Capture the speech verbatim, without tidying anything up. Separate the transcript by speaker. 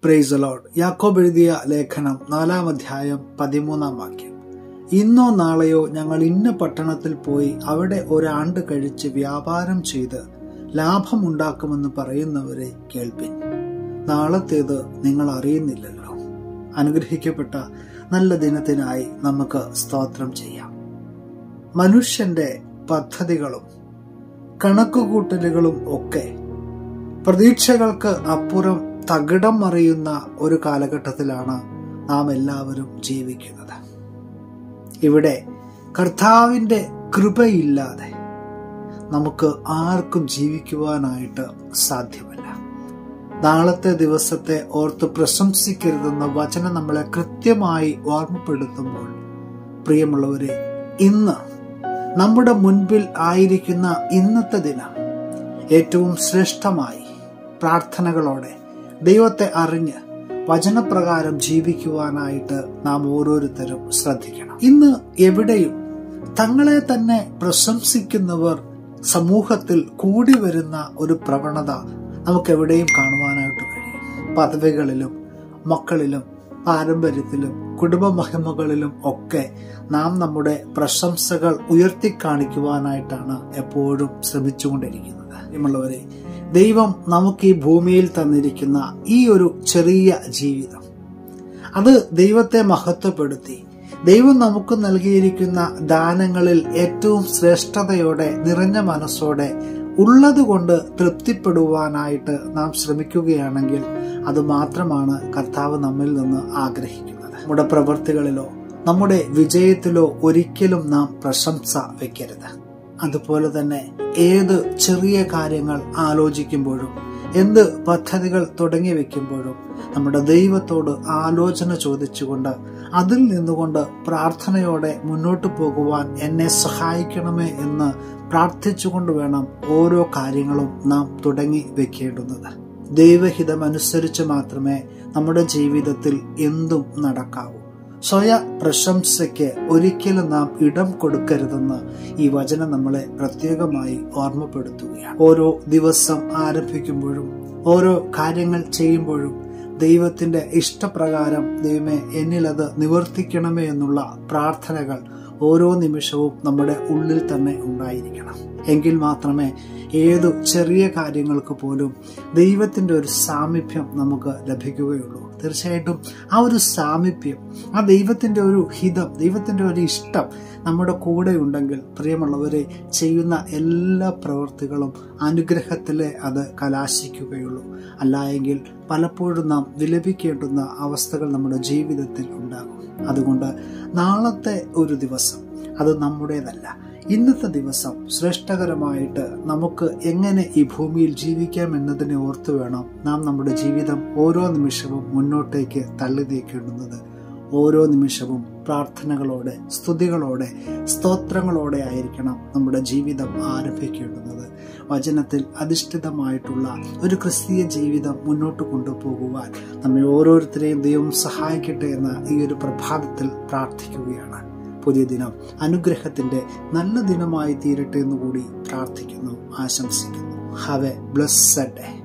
Speaker 1: Praise the Lord. യാക്കോബ് എഴുതിയ ലേഖനം നാലാം അധ്യായം പതിമൂന്നാം വാക്യം. ഇന്നോ നാളെയോ ഞങ്ങൾ ഇന്ന പട്ടണത്തിൽ പോയി അവിടെ ഒരാണ്ട് കഴിച്ച് വ്യാപാരം ചെയ്ത് ലാഭമുണ്ടാക്കുമെന്ന് പറയുന്നവരെ കേൾപ്പിൻ. നാളത്തേത് നിങ്ങൾ അറിയുന്നില്ലല്ലോ. അനുഗ്രഹിക്കപ്പെട്ട നല്ല ദിനത്തിനായി നമുക്ക് സ്തോത്രം ചെയ്യാം. മനുഷ്യന്റെ പദ്ധതികളും കണക്കുകൂട്ടലുകളും ഒക്കെ പ്രതീക്ഷകൾക്ക് അപ്പുറം തകിടം മറിയുന്ന ഒരു കാലഘട്ടത്തിലാണ് നാം എല്ലാവരും ജീവിക്കുന്നത്. ഇവിടെ കർത്താവിന്റെ കൃപയില്ലാതെ നമുക്ക് ആർക്കും ജീവിക്കുവാനായിട്ട് സാധ്യമല്ല. നാളത്തെ ദിവസത്തെ ഓർത്ത് പ്രശംസിക്കരുതെന്ന വചനം നമ്മളെ കൃത്യമായി ഓർമ്മപ്പെടുത്തുമ്പോൾ, പ്രിയമുള്ളവരെ, ഇന്ന് നമ്മുടെ മുൻപിൽ ആയിരിക്കുന്ന ഇന്നത്തെ ദിനം ഏറ്റവും ശ്രേഷ്ഠമായി പ്രാർത്ഥനകളോടെ ദൈവത്തെ അറിഞ്ഞ് വചനപ്രകാരം ജീവിക്കുവാനായിട്ട് നാം ഓരോരുത്തരും ശ്രദ്ധിക്കണം. ഇന്ന് എവിടെയും തങ്ങളെ തന്നെ പ്രശംസിക്കുന്നവർ സമൂഹത്തിൽ കൂടി വരുന്ന ഒരു പ്രവണത നമുക്ക് എവിടെയും കാണുവാനായിട്ട് കഴിയും. പദവികളിലും മക്കളിലും പാരമ്പര്യത്തിലും കുടുംബ മഹിമകളിലും ഒക്കെ നാം നമ്മുടെ പ്രശംസകൾ ഉയർത്തിക്കാണിക്കുവാനായിട്ടാണ് എപ്പോഴും ശ്രമിച്ചുകൊണ്ടിരിക്കുന്നത്. പ്രിയമുള്ളവരെ, ദൈവം നമുക്ക് ഈ ഭൂമിയിൽ തന്നിരിക്കുന്ന ഈ ഒരു ചെറിയ ജീവിതം, അത് ദൈവത്തെ മഹത്വപ്പെടുത്തി ദൈവം നമുക്ക് നൽകിയിരിക്കുന്ന ദാനങ്ങളിൽ ഏറ്റവും ശ്രേഷ്ഠതയോടെ നിറഞ്ഞ മനസ്സോടെ ഉള്ളതുകൊണ്ട് തൃപ്തിപ്പെടുവാനായിട്ട് നാം ശ്രമിക്കുകയാണെങ്കിൽ അത് മാത്രമാണ് കർത്താവ് നമ്മിൽ നിന്ന് ആഗ്രഹിക്കുന്നത്. നമ്മുടെ പ്രവൃത്തികളിലോ നമ്മുടെ വിജയത്തിലോ ഒരിക്കലും നാം പ്രശംസ വെക്കരുത്. അതുപോലെ തന്നെ ഏത് ചെറിയ കാര്യങ്ങൾ ആലോചിക്കുമ്പോഴും എന്ത് പദ്ധതികൾ തുടങ്ങി വെക്കുമ്പോഴും നമ്മുടെ ദൈവത്തോട് ആലോചന ചോദിച്ചുകൊണ്ട് അതിൽ നിന്നുകൊണ്ട് പ്രാർത്ഥനയോടെ മുന്നോട്ട് പോകുവാൻ എന്നെ സഹായിക്കണമേ എന്ന് പ്രാർത്ഥിച്ചുകൊണ്ട് വേണം ഓരോ കാര്യങ്ങളും നാം തുടങ്ങി വെക്കേണ്ടുന്നത്. ദൈവഹിതമനുസരിച്ച് മാത്രമേ നമ്മുടെ ജീവിതത്തിൽ എന്തും നടക്കാവൂ. സ്വയ പ്രശംസയ്ക്ക് ഒരിക്കലും നാം ഇടം കൊടുക്കരുതെന്ന് ഈ വചനം നമ്മളെ പ്രത്യേകമായി ഓർമ്മപ്പെടുത്തുകയാണ്. ഓരോ ദിവസം ആരംഭിക്കുമ്പോഴും ഓരോ കാര്യങ്ങൾ ചെയ്യുമ്പോഴും ദൈവത്തിന്റെ ഇഷ്ടപ്രകാരം ദൈവമേ എന്നിൽ അത് നിവർത്തിക്കണമേ എന്നുള്ള പ്രാർത്ഥനകൾ ഓരോ നിമിഷവും നമ്മുടെ ഉള്ളിൽ തന്നെ ഉണ്ടായിരിക്കണം. എങ്കിൽ മാത്രമേ ഏതു ചെറിയ കാര്യങ്ങൾക്ക് പോലും ദൈവത്തിന്റെ ഒരു സാമീപ്യം നമുക്ക് ലഭിക്കുകയുള്ളൂ. തീർച്ചയായിട്ടും ആ ഒരു സാമീപ്യം, ആ ദൈവത്തിന്റെ ഒരു ഹിതം, ദൈവത്തിന്റെ ഒരു ഇഷ്ടം നമ്മുടെ കൂടെ ഉണ്ടെങ്കിൽ പ്രിയമുള്ളവരെ, ചെയ്യുന്ന എല്ലാ പ്രവൃത്തികളും അനുഗ്രഹത്തിലെ അത് കലാശിക്കുകയുള്ളൂ. അല്ലായെങ്കിൽ പലപ്പോഴും നാം വിലപിക്കേണ്ടുന്ന അവസ്ഥകൾ നമ്മുടെ ജീവിതത്തിൽ ഉണ്ടാകും. അതുകൊണ്ട് നാളത്തെ ഒരു ദിവസം അത് നമ്മുടേതല്ല. ഇന്നത്തെ ദിവസം ശ്രേഷ്ഠകരമായിട്ട് നമുക്ക് എങ്ങനെ ഈ ഭൂമിയിൽ ജീവിക്കാം എന്നതിനെ ഓർത്തു വേണം നാം നമ്മുടെ ജീവിതം ഓരോ നിമിഷവും മുന്നോട്ടേക്ക് തള്ളി നീക്കേണ്ടുന്നത്. ഓരോ നിമിഷവും പ്രാർത്ഥനകളോടെ, സ്തുതികളോടെ, സ്തോത്രങ്ങളോടെ ആയിരിക്കണം നമ്മുടെ ജീവിതം ആരംഭിക്കേണ്ടുന്നത്. വചനത്തിൽ അധിഷ്ഠിതമായിട്ടുള്ള ഒരു ക്രിസ്തീയ ജീവിതം മുന്നോട്ട് കൊണ്ടുപോകുവാൻ നമ്മെ ഓരോരുത്തരെയും ദൈവം സഹായിക്കട്ടെ എന്ന് ഈ ഒരു പ്രഭാതത്തിൽ പ്രാർത്ഥിക്കുകയാണ്. പുതിയ ദിനം അനുഗ്രഹത്തിന്റെ നല്ല ദിനമായി തീരട്ടെ എന്നുകൂടി പ്രാർത്ഥിക്കുന്നു, ആശംസിക്കുന്നു. Have a blessed day.